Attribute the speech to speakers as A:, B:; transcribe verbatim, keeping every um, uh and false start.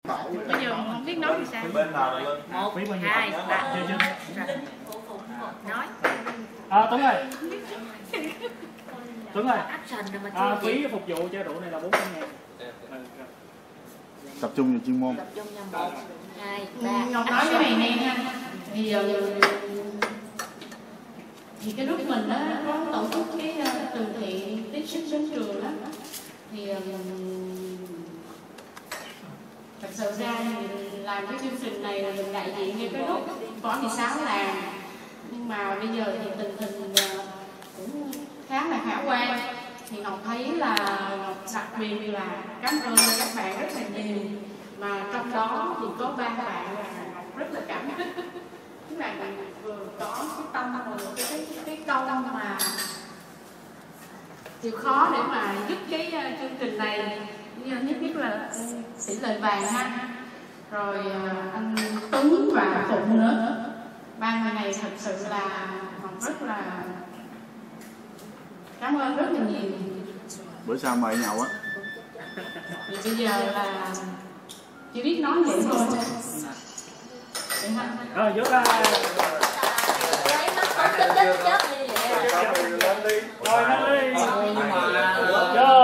A: Bây giờ không biết nói thì sao?
B: Bên nào lên?
A: Một, hai, ba. Nói.
C: À, Tuấn ơi. Tuấn ơi. À, phí phục vụ cho rượu này là bốn trăm ngàn.
D: Tập trung vào chuyên môn.
E: Tập trung vào một, hai, ba.
A: Ngọc nói cái này nè nha. Thì thì cái lúc mình đó có tổ chức cái từ thiện tiếp sức đến trường đó, thì thật sự ra thì làm cái chương trình này là mình đại diện cho cái lúc có mười sáu làng, nhưng mà bây giờ thì tình hình cũng khá là khả quan. Thì Ngọc thấy là Ngọc đặc biệt là cảm ơn các bạn rất là nhiều, mà trong đó thì có ba bạn là Ngọc rất là cảm kích. Tức là vừa có cái tâm rồi cái, cái, cái câu mà chịu khó để mà giúp cái uh, chương trình này, nhất nhất là Sĩ Lời Vàng ha, rồi uh, anh Tuấn và Phụng nữa. Ba người này thật sự là Ngọc rất là cảm ơn rất là nhiều.
D: Bữa sau mời nhậu á.
A: Thì bây giờ là chỉ biết nói vậy thôi.
C: Rồi, vô ra.
E: Chết chết chết như vậy.
C: Rồi, lên đi. Rồi.